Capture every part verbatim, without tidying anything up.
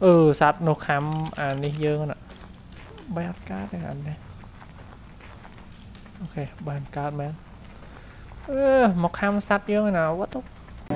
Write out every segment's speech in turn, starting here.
ừ sát nó khám à đi dương nè bát cát này anh này ok bàn cát men ừ, một khám sát dương nào quá tốt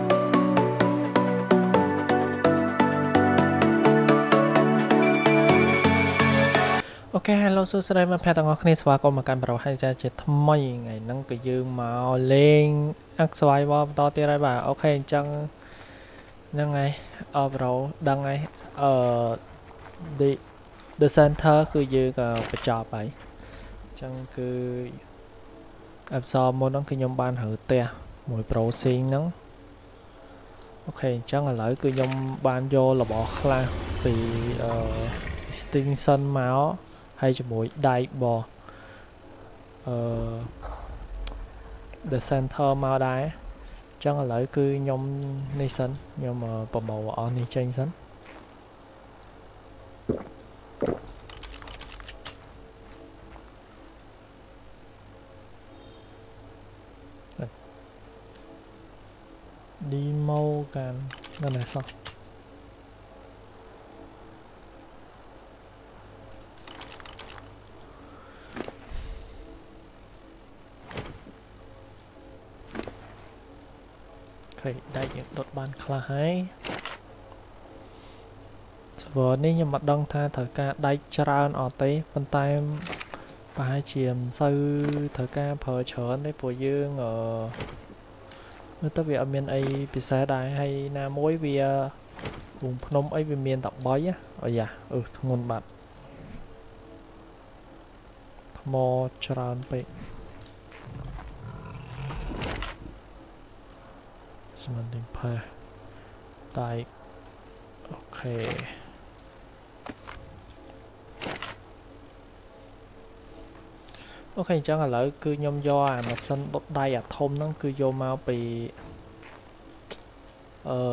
ok hello សួស្តីមិត្តភក្តិទាំងអស់គ្នាស្វាគមន៍មកកាន់ប្រូហើយចាជាថ្មីថ្ងៃហ្នឹងក៏យើងមកលេងអក្សរវ៉ាបន្តទៀតហើយបាទអូខេអញ្ចឹងហ្នឹងហើយអបប្រូដឹងហើយអឺ the the center គឺយើងក៏បញ្ចប់ហើយអញ្ចឹងគឺអក្សរមុនហ្នឹងគឺខ្ញុំបានរើផ្ទះមួយ pro sing ហ្នឹងអូខេអញ្ចឹងឥឡូវគឺខ្ញុំបានយករបស់ខ្លះពីអឺ extinction មកហើយជាមួយដៃបអឺ the center មកដែរអញ្ចឹងឥឡូវគឺខ្ញុំនេះសិនខ្ញុំប្រមូលអស់នេះចេញសិនឌីម៉ូកាន់នៅណាសោះដៃយើងដុតបានខ្លះហើយស្វនេះខ្ញុំមិនដឹងថាត្រូវការដៃច្រើនអត់ទេប៉ុន្តែប្រហែលជាមិនសូវត្រូវការប្រើច្រើនទេព្រោះយើងអឺមើលទៅវាអត់មានអីពិសេសដែរហើយណាមួយវាវងភ្នំអីវាមានតែបីអាយ៉ាអឺធ្ងន់បាត់ថ្មច្រើនពេកมันดึงพาได้โอเคโอเคអញ្ចឹងឥឡូវគឺខ្ញុំយកអាម៉ាស៊ីនដុតដៃអាធំហ្នឹងគឺយកមកពីអឺ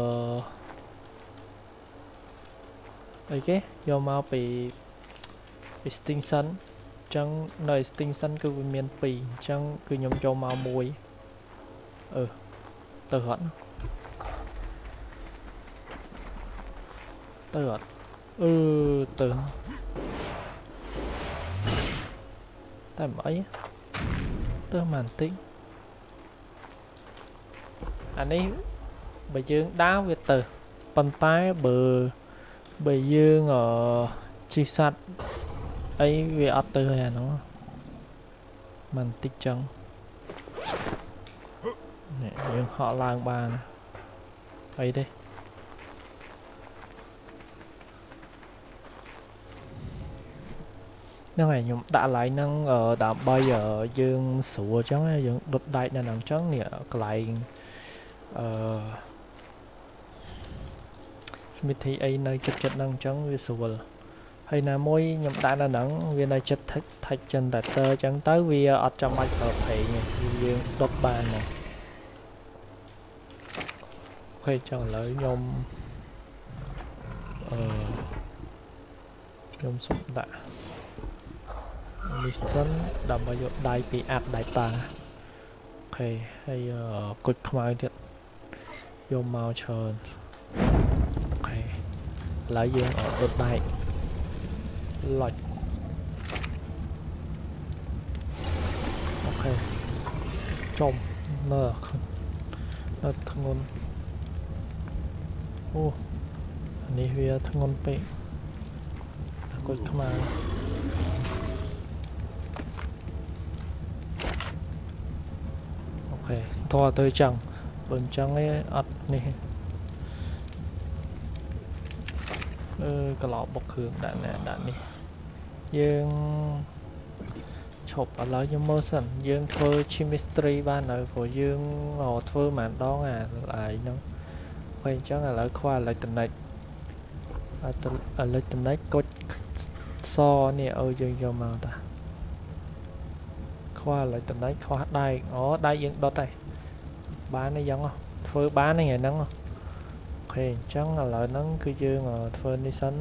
អីគេយកមកពី extinction អញ្ចឹងនៅ extinction គឺវាមានពីរអញ្ចឹងគឺខ្ញុំយកមកមួយអឺទៅអត់ទៅអត់អឺទៅតែមិនអីទៅមកបន្តិចអានេះបើយើងដើរវាទៅប៉ុន្តែបើបើយើងអឺជីសัตว์អីវាអត់ទៅហើយអាហ្នឹងមកបន្តិចចឹងនេះយើងហក់ឡើងបានអីទេហ្នឹងហើយខ្ញុំដាក់ឡៃហ្នឹងដើម្បីយើងស្រួលអញ្ចឹងយើងដុតដែកនៅហ្នឹងអញ្ចឹងនេះកន្លែងអឺស្មីធីអីនៅចិត្តចិត្តហ្នឹងអញ្ចឹងវាស្រួលហើយណាមួយខ្ញុំដាក់នៅហ្នឹងវានៅចិត្ត touch generator អញ្ចឹងទៅវាអត់ចាំបាច់ប្រើប្រេងយើងដុតបានហ្មងអូខេចឹងឥឡូវខ្ញុំអឺខ្ញុំសុំដាក់នេះសិនដើម្បីយកដៃពីអាប់ដៃតាអូខេហើយគុជខ្មៅទៀតយកមកច្រើនអូខេឥឡូវយើងអត់ដុតដៃឡុចអូខេចំនៅនៅធ្ងន់អូនេះវាធ្ងន់ពេកគុជខ្មៅអូខេតោះទៅចឹងបើអញ្ចឹងឯងអត់នេះអឺកន្លោបុកគ្រឿងដាក់ណែដាក់នេះយើងឈប់ឥឡូវខ្ញុំមើលសិនយើងធ្វើ chemistry បាននៅព្រោះយើងធ្វើម្ដងអាឡាយហ្នឹងហើយអញ្ចឹងឥឡូវខ្វះ electronic electronic គុជសនេះឲ្យយើងយកមកតាខ្វះ electronic ខ្វះដែកអូដែកយើងដុតហើយបានអីចឹងធ្វើបានហ្នឹងថ្ងៃហ្នឹងអូខេអញ្ចឹងឥឡូវហ្នឹងគឺយើងធ្វើនេះសិន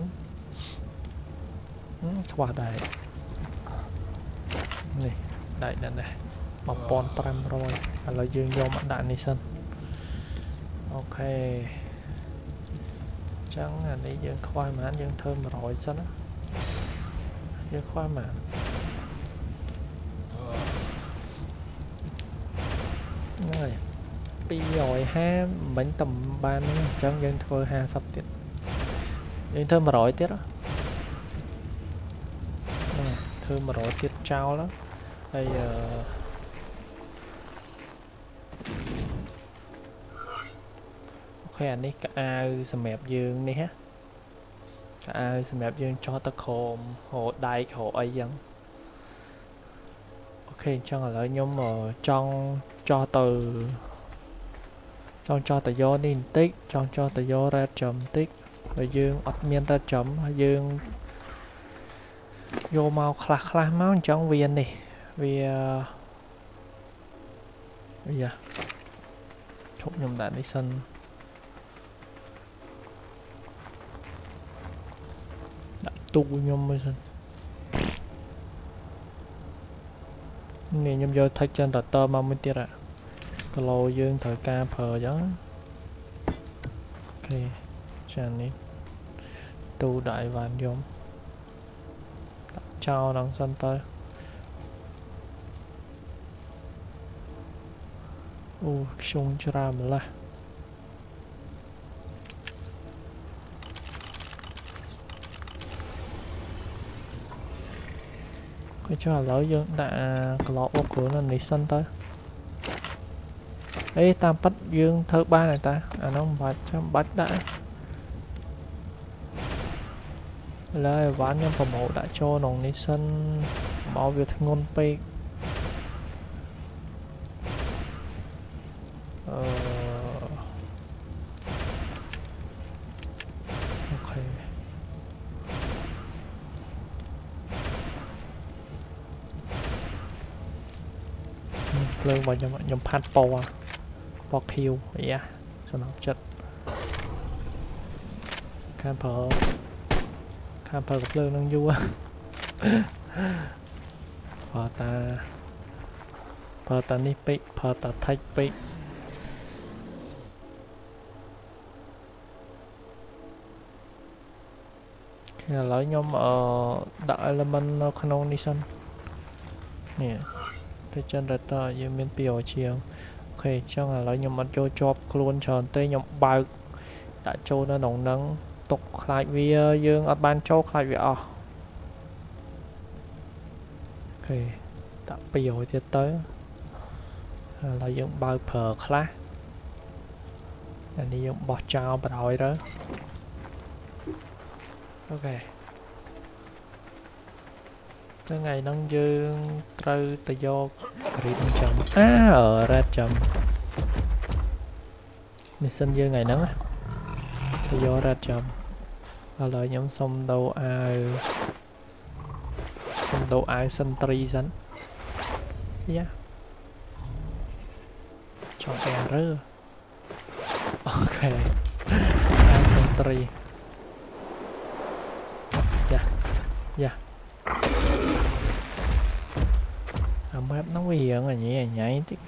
ខ្វះដែកនេះដែកហ្នឹងដែរmột nghìn năm trămឥឡូវយើងយកមកដាក់នេះសិនអូខេ chẳng là đi dương khoai mà dương thơm rồi sao đó dương khoai mà rồi pi rồi ha bánh tầm ban chẳng dương thôi ha sắp tiết dương thơm rồi tiết đó thơm rồi tiết trao lắm bây giờ ok anh ấy cả ai sầm mẹp dương đi ha cả ai sầm mẹp dương cho ta khom hồ đại hồ ấy dân ok cho là nhóm mà trong cho từ trong cho từ do đi tích trong cho từ do ra chấm tích rồi dương admin ra chấm dương vô màu khla khla máu trong viên đi vì uh, bây giờ chụp nhầm đạn đi sân đã tu nhầm mới sân này nhầm vô thay chân đặt tơ mà mới tiết ạ cái lô dương thời ca phờ giống ok chàn đi tu đại vạn giống chào đằng sân tới u chung cho ra mà là cái cho lỡ dương đã lọ ô của nó đi sân tới ê tam bắt dương thơ ba này ta à nó không phải cho bắt đã lời ván nhân phẩm mẫu đã cho nồng đi sân bảo việc ngôn pe ờ... ok lên vào nhầm nhầm phan po po kill yeah sân học chất camper camper gặp lương nâng vua phở ta phở ta ní pi phở ta thách pi khi là lỡ nhóm ở đại element canonization nè cái chân ra ta như miền biểu chiều ok chắc là lỡ nhóm ăn cho chop luôn tròn tê nhóm bao đã cho nó nồng nắng tục lại vì dương ở ban châu lại vì ở ok đã biểu thì tới là dương bao phở class anh đi dùng bọt trao bắt đầu đó ok cái ngày nâng dương trừ tự do creep chấm à ở ra chấm mình xin dương ngày nắng tự do ra chấm là lợi nhóm xong đâu ai xong đâu ai sân tri dẫn yeah chọn error ok ai sân tri yeah yeah à map nó nguy hiểm là nhảy nhảy tí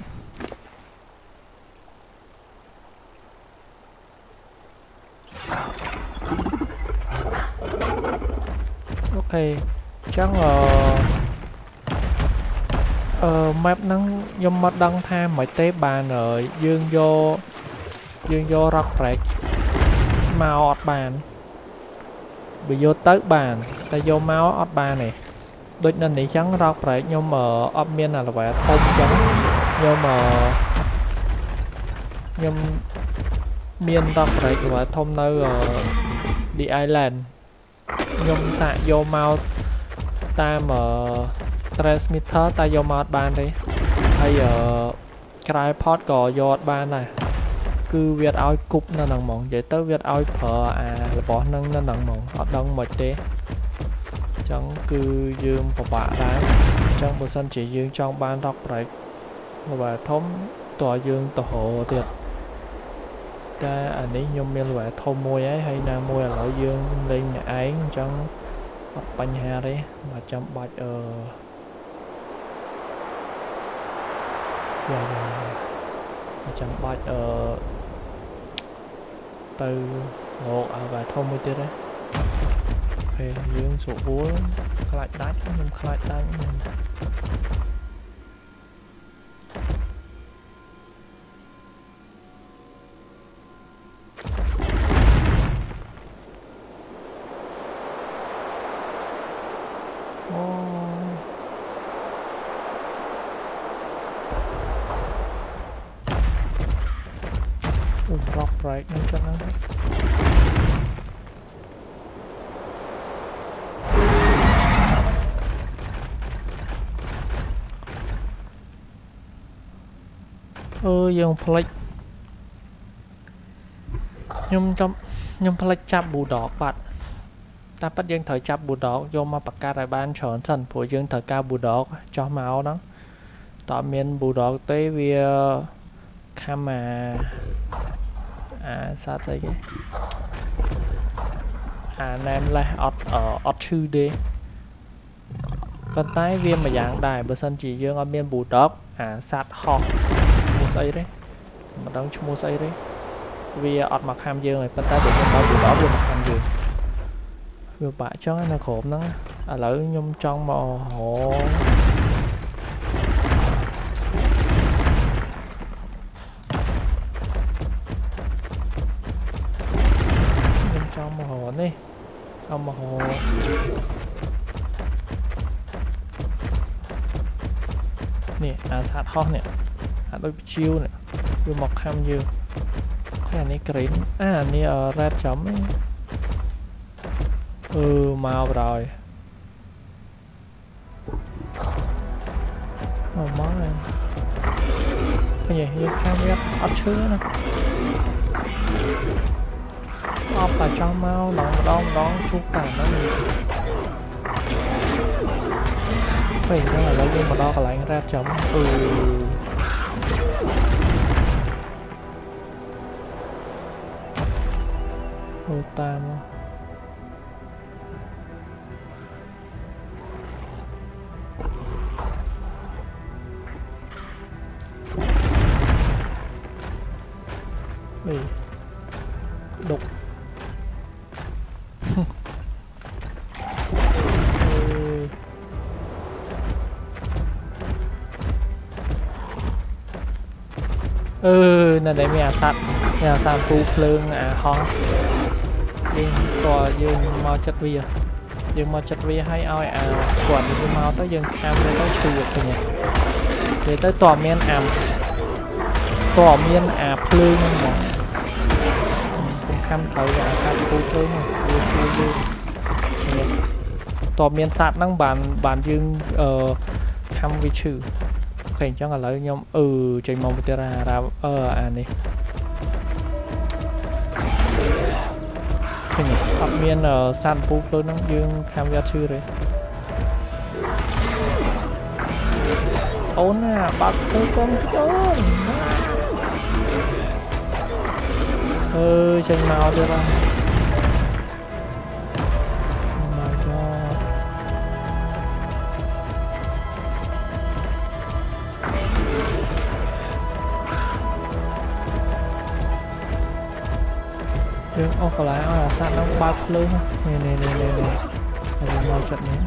ok chắc là ờ map nó nhôm mắt đăng tham mấy tế bàn ở dương vô dương vô rock break màu ọt bàn bị vô tới bàn ta vô máu ọt bàn này đôi nên đi trắng rock break nhưng mà ọt miên là phải thông trắng nhưng mà nhưng miên rock break phải thông nơi đi island nhung xạ vô mau ta mở transmitter ta vô mau ban đi hay giờ tripod có vô ban này cứ việc áo cục nó nặng mỏng vậy tới việc áo phở à là bỏ nâng nó nặng mỏng họ đông mệt thế chẳng cứ dương và bạ đá trong bộ sân chỉ dương trong ban đọc break và thống tòa dương tổ hộ tiệt ta anh ấy nhung miên loại thâu môi ấy hay là môi là lão dương lên nhà ấy trong bánh hà đấy mà trong bạch ở trong bạch ở từ Ồ, à vài thô mới tiết đấy. Ok, dương số bốn lại đánh, nhưng lại đánh rock break nên chắc lắm ơ dương flick nhưng trong nhưng flick chạm bù đỏ bạn ta bắt dương thời chạm bù đỏ vô mà bạc ca đại ban chọn sẵn của dương thời ca bù đỏ cho máu đó tỏ miền bù đỏ tới vì khám mà à sao thế cái à nam là ọt ở ọt sư đi con tái viêm mà dạng đài bờ sân chỉ dương ở miền bù đỏ à sát họ một giây đấy mà đóng chung một giây đấy vì ọt mặc ham dương này con tái để con tái bù đỏ vừa mặc ham dương vừa bãi cho nó khổ nó à lỡ nhung trong màu hổ trong màu hổ đi trong màu hổ nè à sát hot nè à đôi chiêu nè vừa mặc ham dương cái này green à này ở red chấm ấy. Ừ màu rồi màu món này cái gì như khám ghép ớt chứa nè ốp vào trong mau đón đón đón chút tàn nó đi phải cho là lấy nhưng mà đo lại ra chấm ừ ô tam ừ đục ừ nè để mẹ sạch mẹ sạch phụ phương à ho nhưng tòa dương mau chất vi à dương mau chất vi hay ai à quản dương mau tới dương cam để tới chùa thôi nhỉ để tới tòa miên ảm tòa miên à phương mà cũng cam thấy à sạch phụ phương mà chùa dương tòa miên sạch năng bàn bàn dương ờ cam vi chữ khánh cho là lấy nhóm ừ trình mong một ra ra ờ à này khánh học miên ở san phú lớn nó dương tham gia chư đấy ôn à bác tôi con ôn ừ trình màu đưa ra dương ô còn lại là sẵn nó bao lớn nè nè nè nè nè nè màu trận này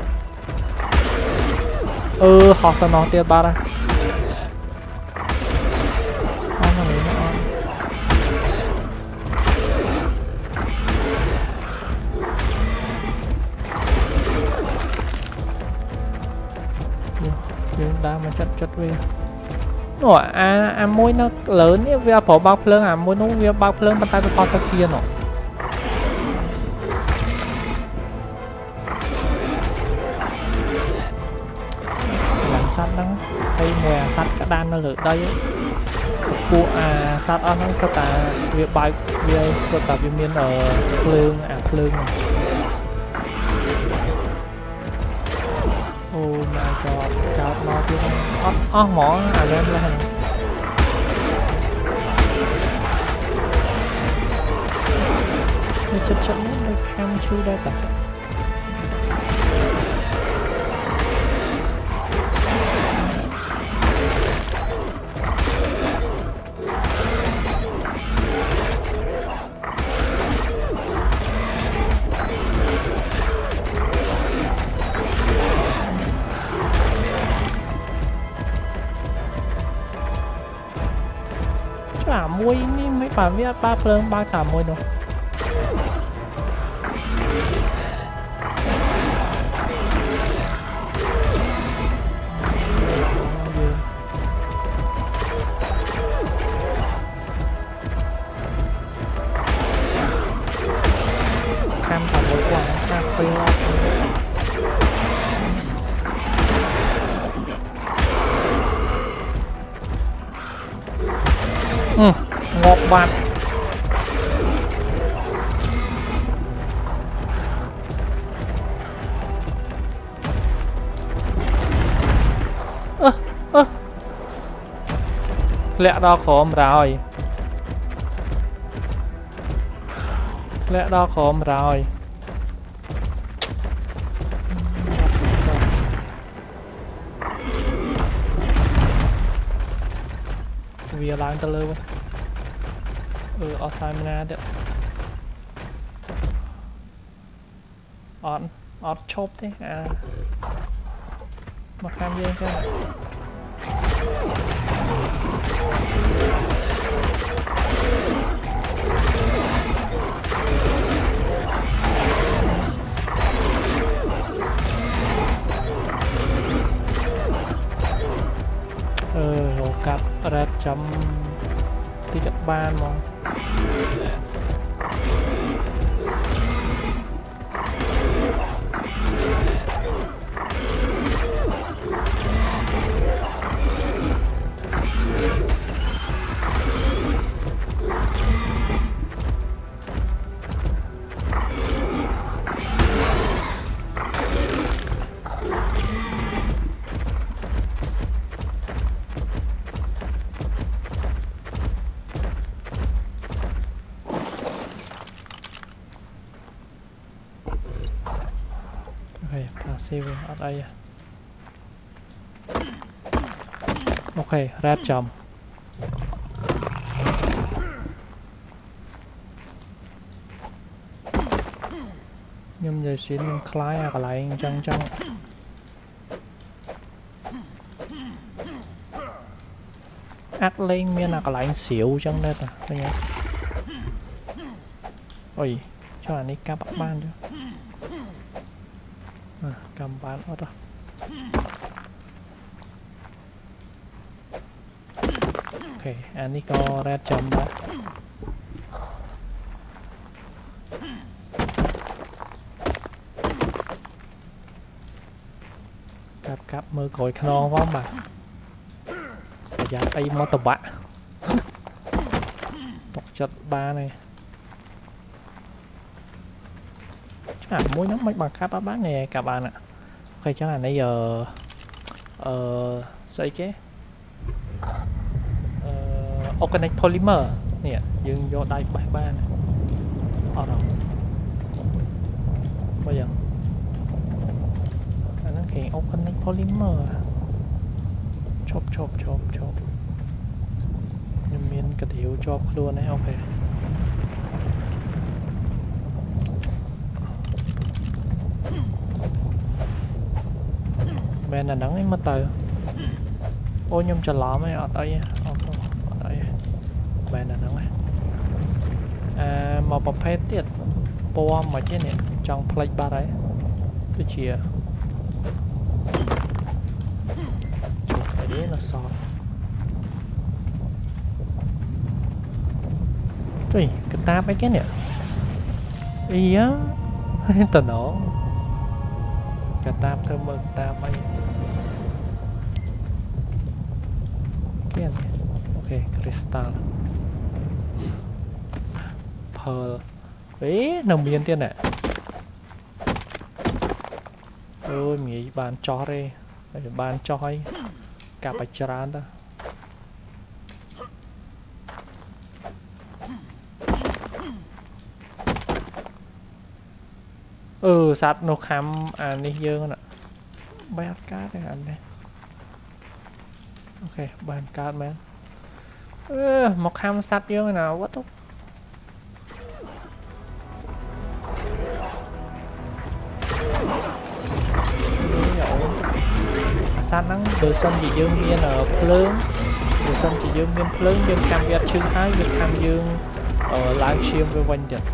ừ học tao nói tiền ba ra ăn là mấy nó dương đá mà chất chất về nọ à à môi nó lớn ấy vì bỏ bao phương à môi nó vì bao phương bàn tay với con ta kia nọ làm sát đó hay mùa sát cả đan nó ở đây của à sát ở nó sao ta việc bài việc sao ta việc miền ở phương à phương oh my god cao nó kia ót ót mỏ à lên lên cái chất chất nó cam chưa đây ta មួយនេះមិនបានវាបើភ្លើងបើតាមមួយនោះខាំតាមមួយគាត់ខាំពេលអត់អឺងប់បាត់អឺអឺធ្លាក់ដល់ក្រោមរហើយធ្លាក់ដល់ក្រោមរហើយវាឡើងទៅលើអឺអស់សាយមណាទៀតអត់អត់ឈប់ទេអាមកខាងយើងចឹងអឺរកកាត់រ៉ែតចាំទីកាត់បានហ្មងស៊ីវអត់អីអូខេរ៉ែតចំខ្ញុំនិយាយស៊ីនខ្ញុំខ្លាយអាកន្លែងអញ្ចឹងអញ្ចឹងអាក់លេងមានអាកន្លែងស្រាវអញ្ចឹងដែរតាឃើញអត់អុយចុះអានេះកាប់អត់បានទេcầm bán hết rồi ok anh ấy có red chấm đó cặp cặp mơ còi non quá mà giờ đây mất tập bạ tộc chất ba này à mỗi nhóm mấy bằng khắp bán nè các bạn ạ ok chắc là nãy giờ ờ xây cái uh, organic polymer nè dừng vô đây bài ba này ở đâu bây giờ nó kèm organic polymer chop chop chop chop nhưng miền cái hiệu chop luôn đấy ok bên là nắng ấy mất từ ô nhung chờ lọ mấy ở đây ở đây bên là nắng ấy à một bọc phép tiệt po mà chứ nè trong plate ba đấy cái chìa chụp cái đấy là sọt trời cái ta mấy cái nè ý á tao nó cái tam thơm mực tam ấy cái này ok crystal pearl ấy nồng miên tiên nè ôi nghĩ bàn cho đây bàn cho ấy cả bạch trán đó ừ sát nó khám anh đi dương nè bát cát này anh đây ok bàn cát men ừ, một khám sát dương nào quá tốt sát nắng bờ sân gì dương miên ở lớn បើសិនជាយើងមានភ្លើងយើងខាំវាឈឺហើយវាខាំយើងឡើងឈាមវាវិញទៀត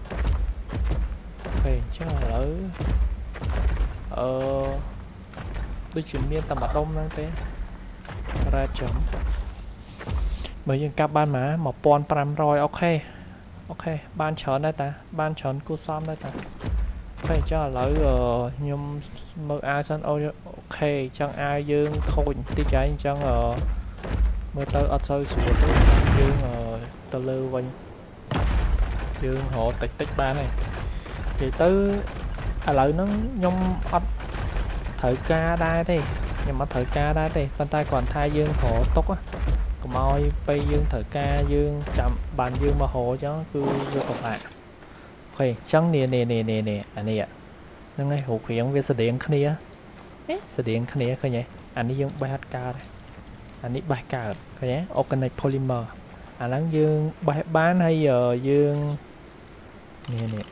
អូខេអញ្ចឹងឥឡូវអឺដូចជាមានតែម្ដុំហ្នឹងទេរ៉ាចំបើយើងកាប់បានមកmột nghìn năm trămអូខេអូខេបានច្រើនដែរតាបានច្រើនគួរសមដែរតាអូខេអញ្ចឹងឥឡូវខ្ញុំមើលអាវសិនអូខេអញ្ចឹងអាវយើងខូចបន្តិចហើយអញ្ចឹងមើលទៅអត់សូវស្រួលទេយើងទៅលើវិញយើងរកតិចតិចបានហើយនិយាយទៅឥឡូវហ្នឹងខ្ញុំអត់ត្រូវការដែរទេខ្ញុំអត់ត្រូវការដែរទេប៉ុន្តែគ្រាន់តែយើងរកទុកកុំឲ្យពេលយើងត្រូវការយើងចាំបានយើងមករកអញ្ចឹងគឺវាពិបាកអូខេអញ្ចឹងនេះនេះនេះនេះអានេះហ្នឹងហើយរូបរាងវាស្តៀងគ្នាអេស្តៀងគ្នាឃើញទេអានេះយើងបេះអត់កើតអានេះបេះកើតឃើញទេ organic polymer អាហ្នឹងយើងបេះបានហើយយើងនេះនេះ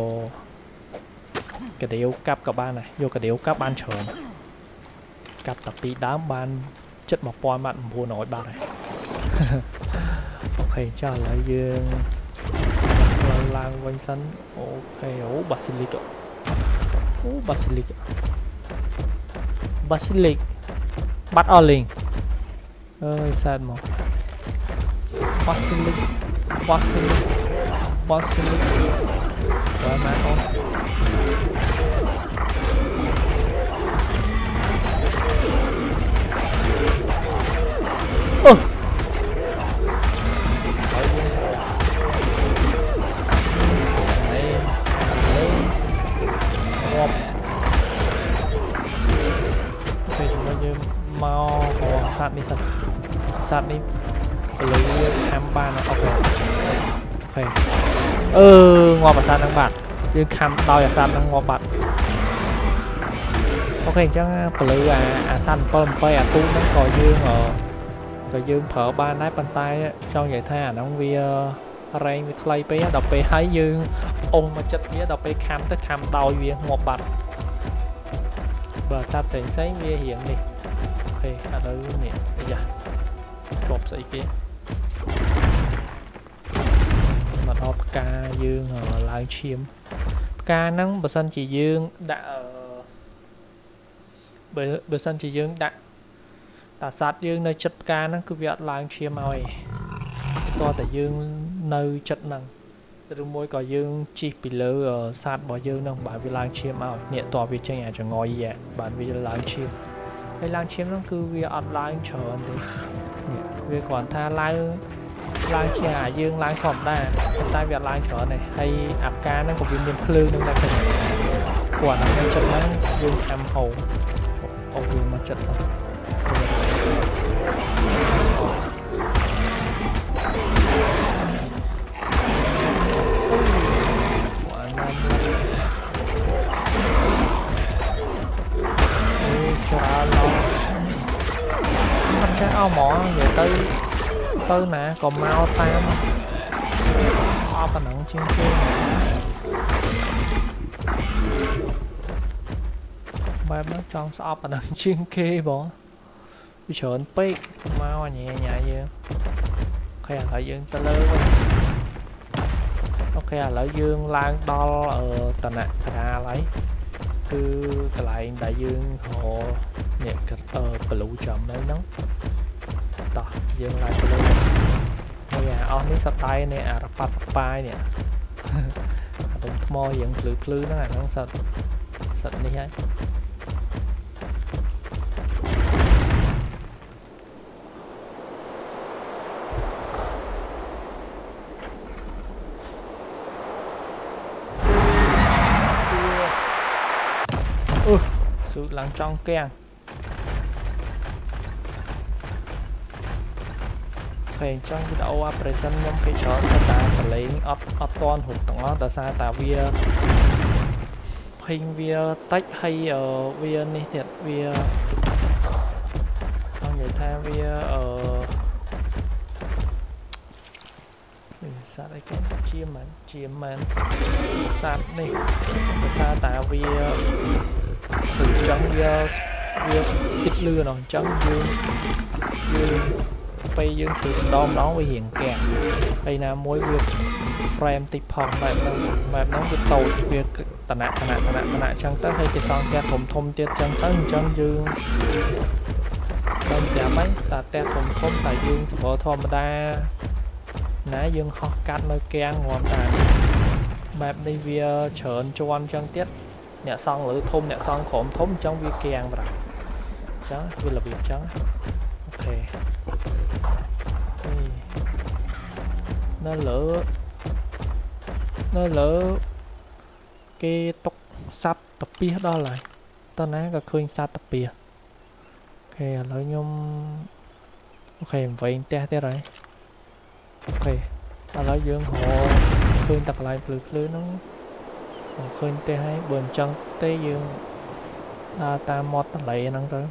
យកកាដៀវកាប់ក៏បានដែរយកកាដៀវកាប់បានច្រើនកាប់តែពីដើមបានជិតmột nghìnបាត់900បាត់ហើយអូខេចាឥឡូវយើងផ្លូវឡើងវិញសិនអូខេអូបាស៊ីលីកអូបាស៊ីលីកបាស៊ីលីកបាត់អស់លេងអើយសែតមកបាស៊ីលីកបាស៊ីលីកបាស៊ីលីកបាទម៉ែអូនអូសត្វនេះសត្វសត្វនេះពលិវាខាំបានអូខេអូខេអឺងាប់អាសត្វហ្នឹងបាត់យើងខាំដោយអាសត្វហ្នឹងងាប់បាត់អូខេអញ្ចឹងពលិអាអាសត្វ7 8អាទូហ្នឹងក៏យើងក៏យើងប្រើបានដែរប៉ុន្តែចង់និយាយថាអាហ្នឹងវារែងវាខ្លីពេកដល់ពេលហើយយើងអុំមកចិត្តវាដល់ពេលខាំទៅខាំដោយវាងាប់បាត់បើសត្វផ្សេងៗវារៀងនេះអូខេឥឡូវនេះអាយ៉ាជាប់ស្អីគេមកដល់ផ្កាយើងឡើងឈាមផ្កាហ្នឹងបើសិនជាយើងដាក់បើបើសិនជាយើងដាក់តាសត្វយើងនៅចិត្តផ្កាហ្នឹងគឺវាអត់ឡើងឈាមឲ្យតោះតែយើងនៅចិត្តហ្នឹងឬមួយក៏យើងជីកពីលើសត្វរបស់យើងហ្នឹងបើវាឡើងឈាមឲ្យនេះតោះវាចេញអាចងយបាទវាឡើងឈាមហើយឡើងឈាមហ្នឹងគឺវាអត់ឡើងច្រើនទេនេះវាគ្រាន់ថាឡើងឡើងជាអាយើងឡើងធម្មតាប៉ុន្តែវាអត់ឡើងច្រើនទេហើយអាផ្កាហ្នឹងក៏វាមានភ្លើងហ្នឹងដែរគាត់គាត់ហ្នឹងចិត្តហ្នឹងយើងខាំហូរអូវាមកចិត្តទៅច្រើនឡងអត់ចេះអោហ្មងនិយាយទៅទៅណាក៏មកតាមស្អប់ប៉ុណ្ណឹងជាងគេបែបហ្នឹងចង់ស្អប់ប៉ុណ្ណឹងជាងគេបងវាច្រើនពេកមកអញញ៉ាយើងអូខេឥឡូវយើងទៅលើវិញអូខេឥឡូវយើងឡើងដល់តំណកណ្ដាលហើយគឺកន្លែងដែលយើងរកនេះបលូចំនៅហ្នឹងតោះយើងឡើងទៅលើហើយអាអស់នេះសតៃនេះអារប៉ាត់ប៉ាយនេះអាដុំថ្មរៀងភ្លឺភ្លឺហ្នឹងអាហ្នឹងសតសតនេះហើយអូស៊ូឡើងចង់គាំងពេលអញ្ចឹងវីដេអូ operation ខ្ញុំគេច្រើនស្តាសលេងអត់អត់តន់រូបទាំងអស់ដោយសារតែវាភេងវាតិចហើយវានេះទៀតវាចង់និយាយថាវាអឺសត្វអីគេជាមិនជាមិនសត្វនេះដោយសារតែវាสื่อចឹងវាវា speed លឿនអញ្ចឹងយើងយើងពេលយើងស៊ឺម្ដងម្ដងវារៀងកែហើយណាមួយវា frame តិចផងបែបហ្នឹងបែបហ្នឹងវាតូចវាតណៈតណៈតណៈតណៈអញ្ចឹងទៅហើយគេសង់ផ្ទះធំធំទៀតអញ្ចឹងទៅអញ្ចឹងយើងដល់ស្រាប់ហើយតែផ្ទះធំធំតែយើងសពធម្មតាណាយើងហោះកាត់នៅគាំងងំតាបែបនេះវាច្រើនជាន់អញ្ចឹងទៀតអ្នកសង់លើធំអ្នកសង់ក្រោមធំអញ្ចឹងវាគាំងប្រាំអញ្ចឹងវារបៀបអញ្ចឹងអូខេនៅលើនៅលើគេຕົកសัตว์តាពីដល់ហើយតើណាក៏ឃើញសัตว์តាពីអូខេឥឡូវខ្ញុំអូខេវែងផ្ទះទៀតហើយអូខេឥឡូវយើងរកឃើញតែកន្លែងភ្លឺភ្លឺហ្នឹងឃើញផ្ទះហើយបើអញ្ចឹងទេយើងដើរតាមមាត់ទន្លេហ្នឹងទៅ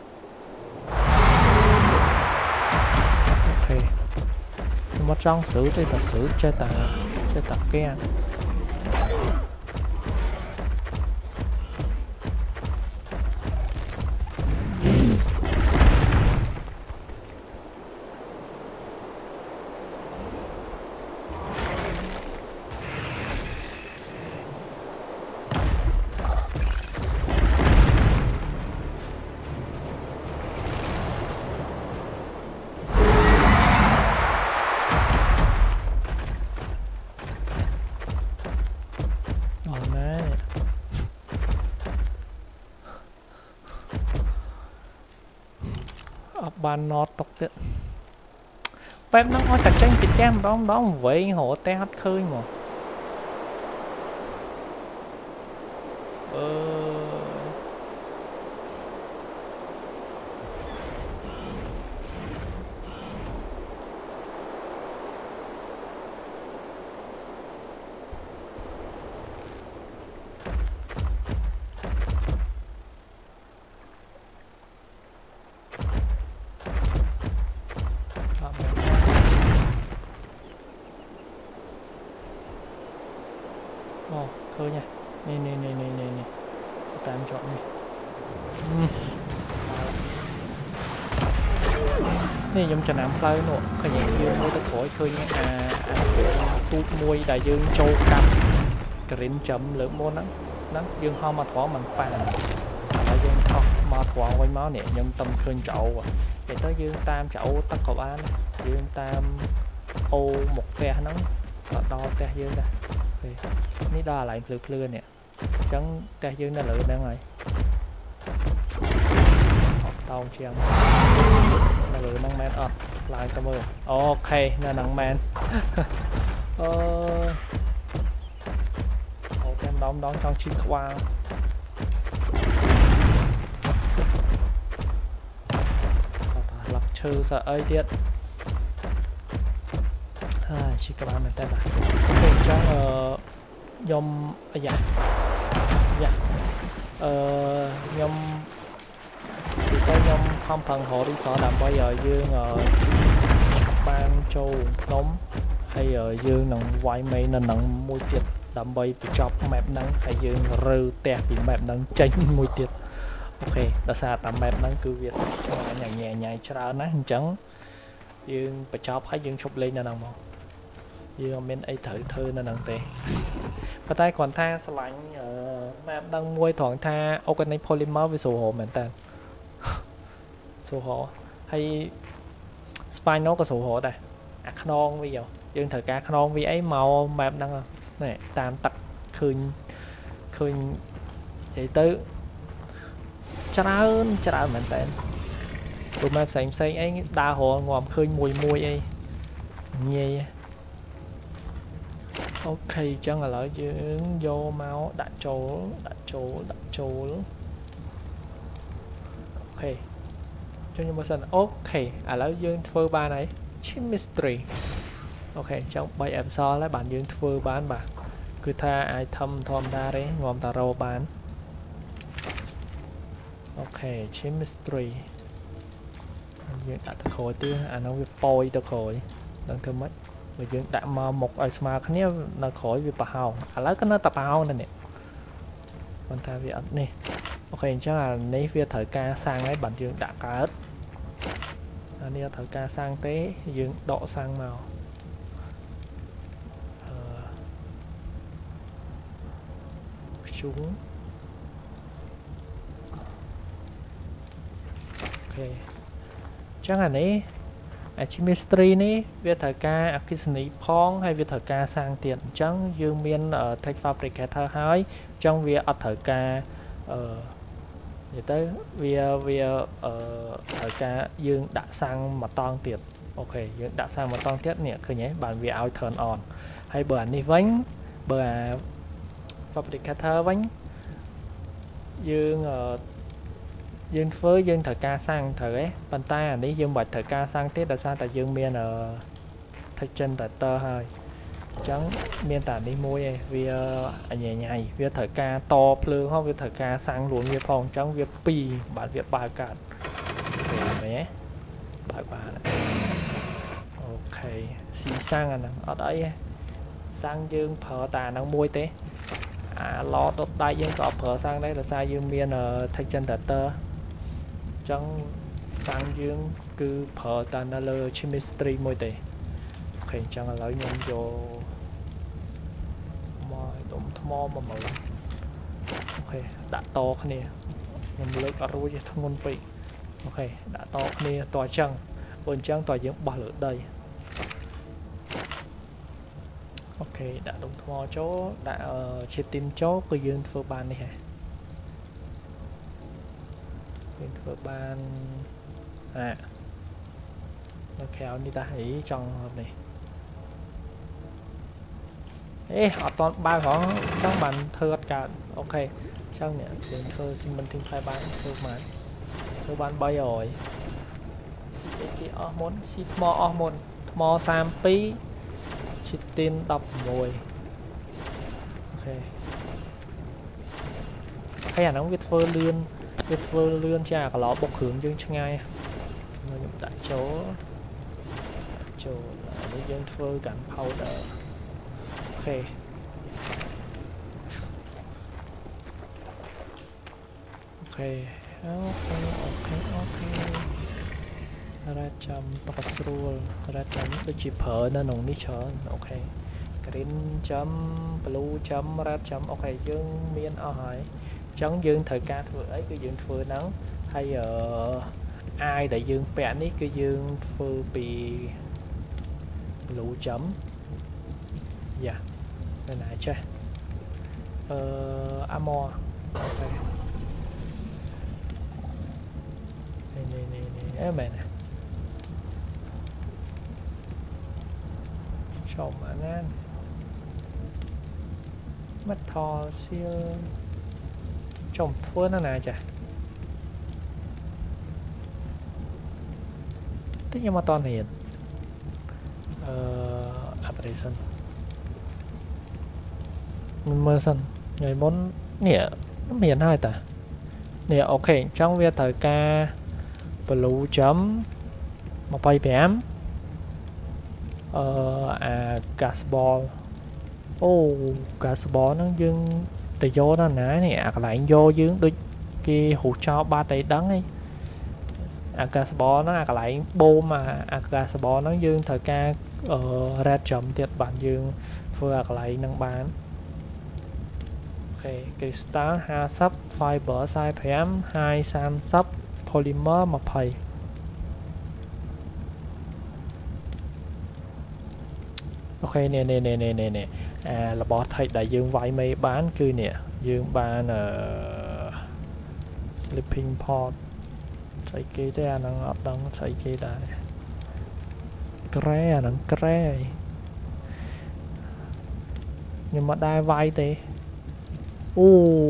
អូខេខ្ញុំអត់ចង់ស្រួលទេតែស្រួលចេះតែចេះតែគាំងបានណតតុកទៀតបែបហ្នឹងអត់តែចេញពីផ្ទះម្ដងម្ដងវែងរហូតតែអត់ឃើញមកអឺឃើញនេះនេះនេះនេះនេះនេះតាមជាប់នេះនេះខ្ញុំចំណាំផ្លូវនោះឃើញយើងមើលទៅក្រោយឃើញអាទូចមួយដែលយើងចូលកាត់ក្រិនចំលើមុនហ្នឹងហ្នឹងយើងហោះមកត្រង់មិនប៉ាហើយយើងហោះមកត្រង់វិញមកនេះខ្ញុំតំឃើញចោលតែទៅយើងតាមចោលទឹកក៏បានយើងតាមអូមកផ្ទះហ្នឹងក៏ដល់ផ្ទះយើងដែរនេះដល់កន្លែងភ្លឺភ្លឺនេះអញ្ចឹងផ្ទះយើងនៅលើហ្នឹងហើយអត់តោងជាងនៅលើហ្នឹងមែនអត់ឡើងទៅមើលអូខេនៅហ្នឹងមែនអឺអូតែម្ដងម្ដងចង់ឈឺក្បាលសត្វអាឡឹកឈើសើអីទៀតហើយឈឺក្បាលមែនតើបាទអូខេអញ្ចឹងអឺខ្ញុំអាយ៉ាយ៉ាអឺខ្ញុំទីទៅខ្ញុំខំប្រឹងរករីសតដើម្បីឲ្យយើងឆាប់បានចូលភ្នំហើយយើងនឹងវាយមេនៅនឹងមួយទៀតដើម្បីបញ្ចប់ map ហ្នឹងហើយយើងរើផ្ទះពី map ហ្នឹងចេញមួយទៀតអូខេដោយសារតាម map ហ្នឹងគឺវាស្អាតញ៉ៃញ៉ៃញ៉ៃច្រើនណាស់អញ្ចឹងយើងបញ្ចប់ហើយយើងឈប់លេងនៅហ្នឹងមកយើងអត់មានអីត្រូវធ្វើនៅហ្នឹងទេប៉ុន្តែគ្រាន់ថាឆ្លាញ់ map ហ្នឹងមួយត្រង់ថា organic polymer វាស្រួលមែនតើស្រួលហើយ spino ក៏ស្រួលដែរអាខ្នងវាយើងត្រូវការខ្នងវាអីមក map ហ្នឹងនេះតាមទឹកឃើញឃើញនិយាយទៅច្រើនច្រើនមែនតើព្រោះ map ផ្សេងផ្សេងអីដើររងងាប់ឃើញមួយមួយអីងាយអូខេអញ្ចឹងឥឡូវយើងយកមកដាក់ចូលដាក់ចូលដាក់ចូលអូខេចុះខ្ញុំមើលសិនអូខេឥឡូវយើងធ្វើបានហើយ chemistry អូខេអញ្ចឹងបី episode ហើយបានយើងធ្វើបានបាទគឺថា item ធម្មតាទេងំតារោបានអូខេ chemistry យើងដាក់ទៅក្រោយទៀតអានោះវាប៉យទៅក្រោយដឹងធ្វើម៉េចបើយើងដាក់មកមុខឲ្យស្មើគ្នានៅក្រោយវាប្រហោងឥឡូវក៏នៅតែប្រហោងដែរនេះប៉ុន្តែវាអត់នេះអូខេអញ្ចឹងអានេះវាត្រូវការសាំងហើយបានយើងដាក់កើតហអានេះត្រូវការសាំងទេយើងដកសាំងមកខ្ជុំអូខេចឹងអានេះអាជីមីស្ទ្រីនេះវាត្រូវការអគ្គិសនីផងហើយវាត្រូវការសាំងទៀតអញ្ចឹងយើងមាន text fabricator ហើយអញ្ចឹងវាអត់ត្រូវការអឺនិយាយទៅវាវាអឺត្រូវការយើងដាក់សាំងមួយតង់ទៀតអូខេយើងដាក់សាំងមួយតង់ទៀតនេះឃើញទេបានវាឲ្យ turn on ហើយបើអានេះវិញបើអា fabricator វិញយើងអឺយើងធ្វើយើងត្រូវការសាំងត្រូវទេប៉ុន្តែអានេះយើងមិនបាច់ត្រូវការសាំងទេដោយសារតែយើងមានអឺ text generator ហើយអញ្ចឹងមានតែនេះមួយឯងវាអញ្ញញ៉ៃវាត្រូវការតភ្លើងហ៎វាត្រូវការសាំងរួមវាផងអញ្ចឹងវាពីរបាទវាបើកកើតអូខេឃើញទេបើកបានអូខេស៊ីសាំងអាហ្នឹងអត់អីទេសាំងយើងប្រើតែអាហ្នឹងមួយទេអាឡដុតដៃយើងក៏ប្រើសាំងដែរដោយសារយើងមាន text generator អញ្ចឹងសាំងយើងគឺប្រើតែនៅលើ chemistry មួយទេអូខេអញ្ចឹងឥឡូវខ្ញុំយកមកដុំថ្មមកមើលអូខេដាក់តគ្នាខ្ញុំលើកអត់រួចទេធ្ងន់ពេកអូខេដាក់តគ្នាតអញ្ចឹងព្រោះអញ្ចឹងតយើងបោះលើដីអូខេដាក់ដុំថ្មចូលដាក់ជាទីនចូលគឺយើងធ្វើបាននេះហ៎យើងធ្វើបានអានៅក្រៅនេះតាហីចង់នេះអេអត់តបើហងចង់បានធ្វើអត់កើតអូខេអញ្ចឹងនេះយើងធ្វើ cementing pipe បានធ្វើបានធ្វើបានបីរយស៊ីអីគេអស់មុនស៊ីថ្មអស់មុនថ្មសាមពីរឈិតទីនដប់មួយអូខេហើយអាហ្នឹងវាធ្វើលឿនវាធ្វើលឿនជាងអាកន្លោបុកគ្រឿងយើងឆ្ងាយខ្ញុំដាក់ចូលចូលនេះយើងធ្វើកាន់ powder អូខេអូខេអូខេអូខេអូខេរ៉ាត់ចាំតកស្រួលរ៉ាត់ចាំដូចជាប្រើនៅក្នុងនេះច្រើនអូខេ green ចាំ blue ចាំ red ចាំអូខេយើងមានអស់ហើយអញ្ចឹងយើងត្រូវការធ្វើអីគឺយើងធ្វើហ្នឹងហើយអឺអាយដែលយើងពាក់នេះគឺយើងធ្វើពី blue ចាំយ៉ានៅណាចេះអឺ armor អូខេនេះនេះនេះអេមែនចូលអាណាmetal seal ចំធ្វើនៅណាចាតិចខ្ញុំអត់តរៀនអឺ operation មើលសិនថ្ងៃមុននេះមានហើយតានេះអូខេអញ្ចឹងវាត្រូវការ blue ចំยี่สิบห้าអឺអា gas ball អូ gas ball ហ្នឹងយើងទៅយកដល់ណានេះអាកន្លែងយកយើងដូចគេហូចោលបាត់អីដឹងឯងអា gas ball ហ្នឹងអាកន្លែងបូមអា gas ball ហ្នឹងយើងត្រូវការអឺ red jump ទៀតបានយើងធ្វើអាកន្លែងហ្នឹងបានអូខេ crystal ห้าสิบ fiber สี่สิบห้า high สามสิบ polymer ยี่สิบអូខេនេះនេះនេះនេះនេះអារបស់ text ដែលយើងវាយមេបានគឺនេះយើងបានអឺ sleeping pod ស្អីគេទេអាហ្នឹងអត់ដឹងស្អីគេដែរក្រែអាហ្នឹងក្រែខ្ញុំមិនដែរវាយទេអូ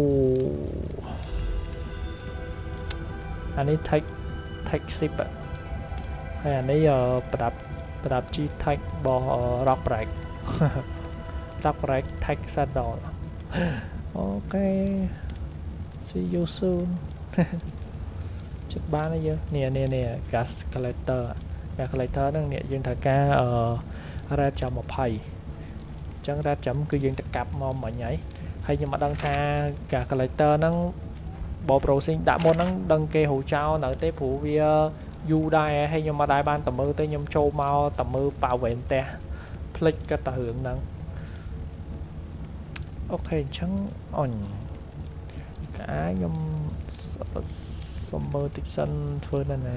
អានេះ text text zip ហើយអានេះប្រដាប់ប្រដាប់ G tag របស់ rock break rock break tag saddle អូខេ see you soon ជិតបានហើយយើងនេះនេះនេះ gas collector gas collector ហ្នឹងនេះយើងត្រូវការអឺ red ចាំยี่สิบអញ្ចឹង red ចាំគឺយើងទៅកាប់មកមិញហើយហើយខ្ញុំអត់ដឹងថា gas collector ហ្នឹងបប browsing ដាក់មុនហ្នឹងដឹងគេហៅចោលនៅទេព្រោះវាយូរដែរហើយខ្ញុំមកដែរបានតើមើលទៅខ្ញុំចូលមកតើមើលប៉ាវែនផ្ទះភ្លេចក៏ទៅរឿងហ្នឹងអូខេអញ្ចឹងអញកាខ្ញុំសុំមើលតិចសិនធ្វើនៅណា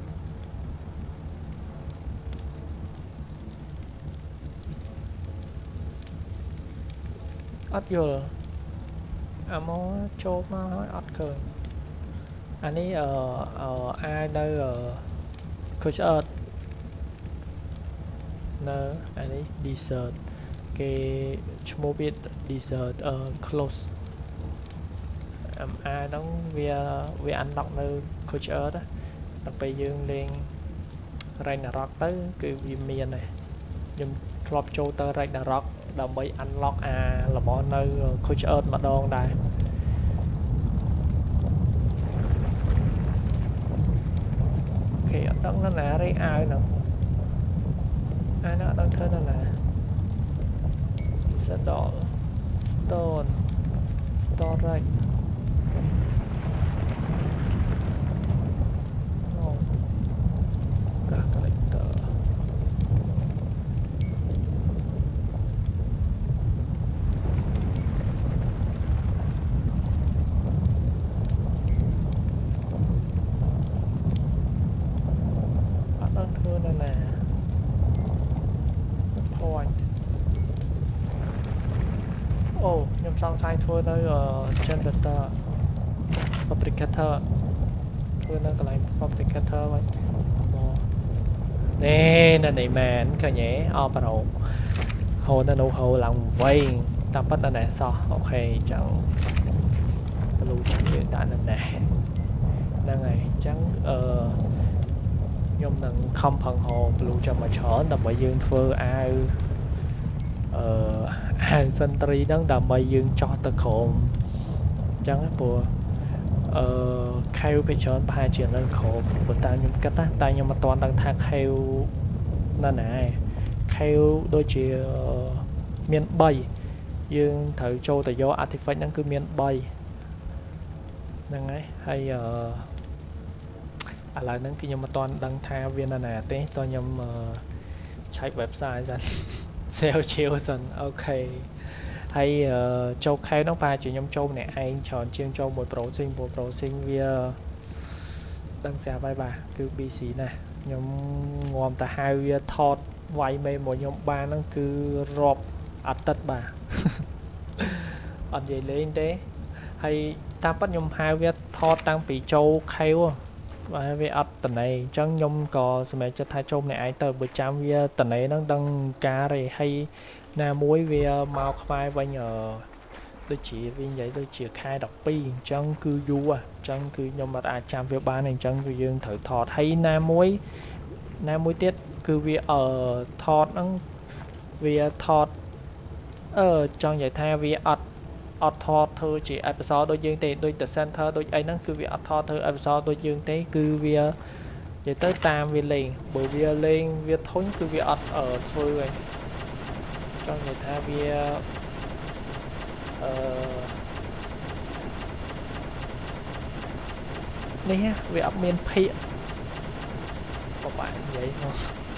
អត់យល់អាមកចូលមកហើយអត់ឃើញអានេះអឺអាយនៅខូចអត់នៅអានេះ desert គេឈ្មោះវា desert អឺ close អាហ្នឹងវាវា unlock នៅ coach earth ដល់ពេលយើងលេង Ragnarok ទៅគឺវាមានដែរខ្ញុំធ្លាប់ចូលទៅ Ragnarok ដើម្បី unlock អារបស់នៅ coach earth ម្ដងដែរអូខេអត់ដឹងនៅណាទេអាវហ្នឹងអានោះអត់ដឹងធ្វើនៅណា saddle stone storageសង្ស័យធ្វើនៅ generator fabricator ធ្វើនៅកន្លែង fabricator វិញនេះនៅនេះមែនឃើញទេអបរោហូរនៅនោះហូរឡើងវិញតាមប៉ិតនៅនេះសោះអូខេអញ្ចឹង blue ជិះយើងដាក់នៅនេះហ្នឹងហើយអញ្ចឹងអឺខ្ញុំនឹងខំប្រឹងហូរ blue ចាំមកច្រើនដើម្បីយើងធ្វើអាវអឺអាវសិនត្រីហ្នឹងដើម្បីយើងចោះទៅក្រោមអញ្ចឹងព្រោះអឺខែវពេជ្រច្រើនប្រហែលជានៅក្រោមប៉ុន្តែខ្ញុំគិតថាតែខ្ញុំមិនទាន់ដឹងថាខែវនៅណាខែវដូចជាមាន3យើងត្រូវចូលទៅយក artifact ហ្នឹងគឺមាន3ហ្នឹងហើយហើយអឺឥឡូវហ្នឹងគឺខ្ញុំមិនទាន់ដឹងថាវានៅណាទេតោះខ្ញុំឆែក website សិនsale chill សិនអូខេហើយចូលខែហ្នឹងប្រហែលជាខ្ញុំចូលម្នាក់ឯងច្រើនជាងចូលមួយ browsing ព្រោះ browsing វាដឹងស្រាប់ហើយបាទគឺ busy ណាស់ខ្ញុំងំតែហៅវាថតវាយមេមកខ្ញុំបានហ្នឹងគឺរាប់អាទិត្យបាទអត់និយាយលេងទេហើយតាមពិតខ្ញុំហៅវាថតតាំងពីចូលខែវបាទវាអត់តនេអញ្ចឹងខ្ញុំក៏សម្រេចចិត្តថាចូលម្នាក់ឯងទៅបើចាំវាតនេហ្នឹងដឹងការទេហើយណាមួយវាមកខ្មែរវិញអឺដូចជាវានិយាយដូចជាខែ12អញ្ចឹងគឺយូរអញ្ចឹងគឺខ្ញុំអត់អាចចាំវាបានទេអញ្ចឹងគឺយើងត្រូវថតហើយណាមួយណាមួយទៀតគឺវាអឺថតហ្នឹងវាថតអឺចង់និយាយថាវាអត់អត់ថតធ្វើជា episode ដូចយើងទេដូច The Center ដូចអីហ្នឹងគឺវាអត់ថតធ្វើ episode ដូចយើងទេគឺវានិយាយទៅតាមវាលេងបើវាលេងវាធុញគឺវាអត់ធ្វើឯងចង់និយាយថាវាអឺនេះវាអត់មានភាកបបាក់និយាយមក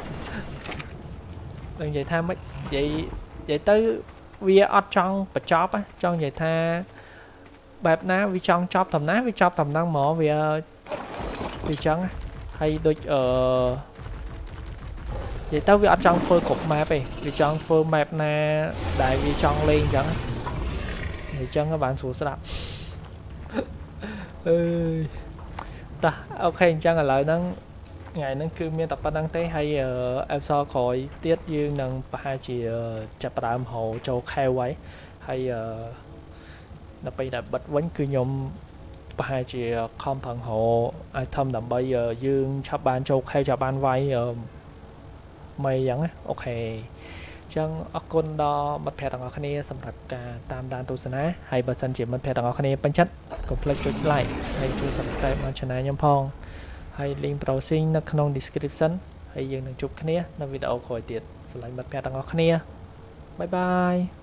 និយាយថាមិននិយាយនិយាយទៅវាអត់ចង់បញ្ចប់ចង់និយាយថាបែបណាវាចង់ចប់តំណាវាចប់តំណឹងហ្មងវាវាចឹងហើយដូចអឺនិយាយទៅវាអត់ចង់ធ្វើគ្រប់ map ទេវាចង់ធ្វើ map ណាដែលវាចង់លេងអញ្ចឹងអញ្ចឹងបានស្រួលស្ដាប់អើយតោះអូខេអញ្ចឹងឥឡូវហ្នឹងថ្ងៃហ្នឹងគឺមានតែប៉ុណ្្នឹងទេហើយអេបសលក្រោយទៀតយើងនឹងប្រហែលជាចាប់ផ្ដើមហៅចូលខែវហើយហើយដល់ពេលដែលបិទវិញគឺខ្ញុំប្រហែលជាខំប្រឹងហៅ item ដើម្បីយើងឆាប់បានចូលខែវចាប់បានវាយមិនអញ្ចឹងអូខេអញ្ចឹងអរគុណដល់មិត្តភ័ក្តិទាំងអស់គ្នាសម្រាប់ការតាមដានទស្សនាហើយបើសិនជាមិត្តភ័ក្តិទាំងអស់គ្នាពេញចិត្តកុំភ្លេចចុច like ហើយជួយ subscribe មក channel ខ្ញុំផងហើយ link browsing នៅក្នុង description ហើយយើងនឹងជួបគ្នានៅវីដេអូក្រោយទៀតស្រឡាញ់មិត្តភ័ក្តិទាំងអស់គ្នាបាយបាយ